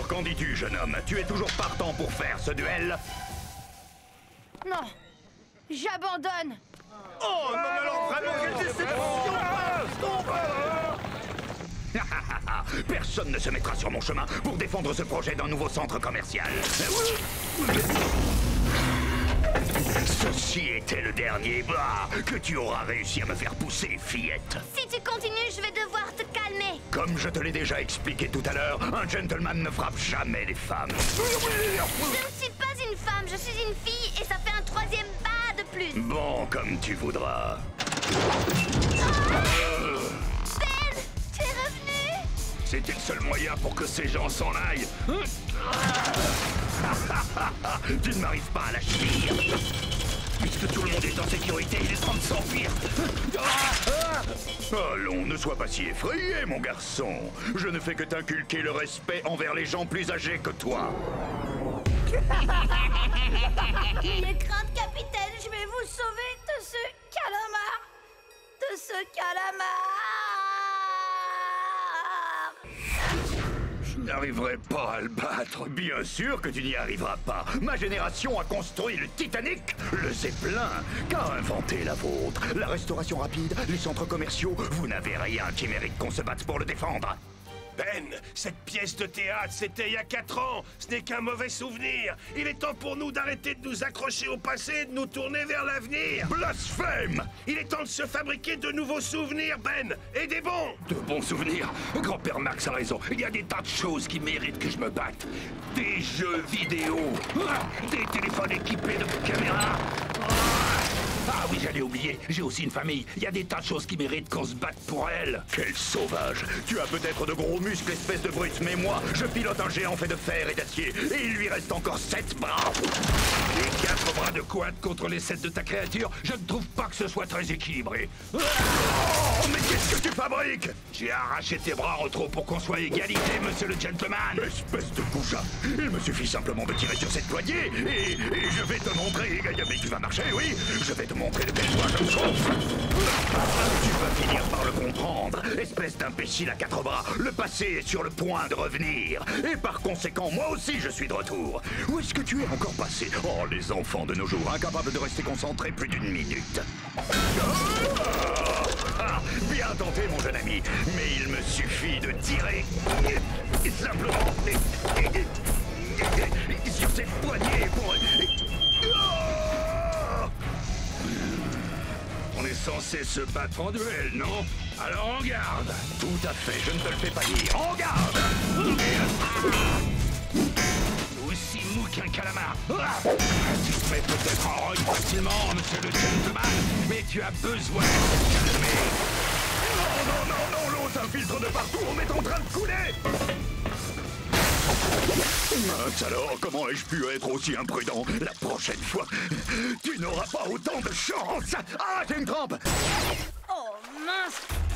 Alors, qu'en dis-tu, jeune homme? Tu es toujours partant pour faire ce duel? Non, j'abandonne. Oh, non, mais alors vraiment, quelle déception! Personne ne se mettra sur mon chemin pour défendre ce projet d'un nouveau centre commercial. Ceci était le dernier bas que tu auras réussi à me faire pousser, fillette. Si tu continues, je vais devoir te calmer. Comme je te l'ai déjà expliqué tout à l'heure, un gentleman ne frappe jamais les femmes. Je ne suis pas une femme, je suis une fille et ça fait un troisième bas de plus. Bon, comme tu voudras. Ben, tu es revenu? C'était le seul moyen pour que ces gens s'en aillent. Tu ne m'arrives pas à la cheville. Puisque tout le monde est en sécurité, il est temps de s'enfuir. Allons, ne sois pas si effrayé, mon garçon. Je ne fais que t'inculquer le respect envers les gens plus âgés que toi. N'ayez crainte, capitaine, je vais vous sauver de ce calamar. De ce calamar. Je n'arriverai pas à le battre. Bien sûr que tu n'y arriveras pas. Ma génération a construit le Titanic, le Zeppelin. Qu'a inventé la vôtre? La restauration rapide, les centres commerciaux. Vous n'avez rien qui mérite qu'on se batte pour le défendre. Ben, cette pièce de théâtre, c'était il y a 4 ans. Ce n'est qu'un mauvais souvenir. Il est temps pour nous d'arrêter de nous accrocher au passé et de nous tourner vers l'avenir. Blasphème! Il est temps de se fabriquer de nouveaux souvenirs, Ben, et des bons. De bons souvenirs. Grand-père Max a raison. Il y a des tas de choses qui méritent que je me batte. Des jeux vidéo. Des téléphones équipés de caméras. Ah oui, j'allais oublier. J'ai aussi une famille. Il y a des tas de choses qui méritent qu'on se batte pour elles. Quel sauvage. Tu as peut-être de gros muscles, espèce de brute, mais moi, je pilote un géant fait de fer et d'acier. Et il lui reste encore 7 bras. Les 4 bras de quad contre les 7 de ta créature, je ne trouve pas que ce soit très équilibré. Oh, mais qu'est-ce que tu fabriques? J'ai arraché tes bras en trop pour qu'on soit à égalité, monsieur le gentleman. Espèce de goujat. Il me suffit simplement de tirer sur cette poignée et je vais te montrer. Mais tu vas marcher, oui. Je vais te montrer de quel bois je me chauffe. Tu vas finir par le comprendre. Espèce d'imbécile à 4 bras. Le passé est sur le point de revenir. Et par conséquent, moi aussi, je suis de retour. Où est-ce que tu es encore passé? Oh, les enfants de nos jours, incapables de rester concentrés plus d'une minute. Ah, bien tenté, mon jeune ami. Mais il me suffit de tirer. Simplement. Sur cette poignée pour... On est censé se battre en duel, non? Alors en garde! Tout à fait, je ne te le fais pas dire. En garde! Aussi mou qu'un calamar. Tu te mets peut-être en rogne facilement, monsieur le gentleman, mais tu as besoin de te calmer. Non, non, non, non, l'eau s'infiltre de partout, on est en train de couler! Mince alors, comment ai-je pu être aussi imprudent? La prochaine fois, tu n'auras pas autant de chance! Ah, j'ai une crampe! Oh mince,